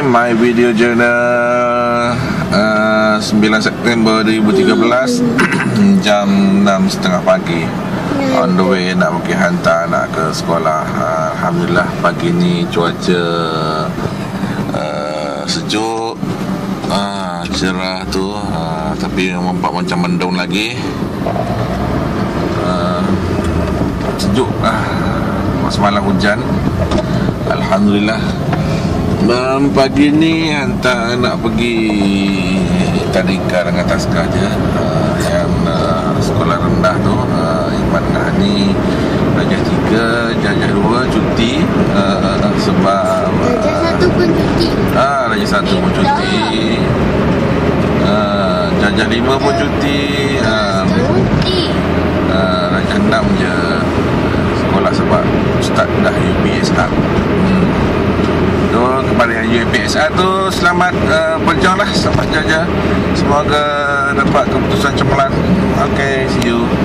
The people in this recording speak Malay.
My Video Journal 9 September 2013 jam 6.30 pagi. On the way nak pergi hantar anak ke sekolah. Alhamdulillah pagi ni cuaca sejuk, cerah tu, tapi nampak macam mendung lagi. Sejuk semalam hujan. Alhamdulillah. Pagi ni hantar anak pergi tadika dengan taska je, yang sekolah rendah tu, Iman Hani darjah 3, darjah 2 cuti, sebab darjah 1 pun cuti. darjah 1 pun cuti, darjah 5 pun cuti, darjah 6 je sekolah sebab ustaz dah UPSR. So, kepada yang UPSR tu, selamat berjuang lah, selamat jaga. Semoga dapat keputusan cemerlang. Okay, see you.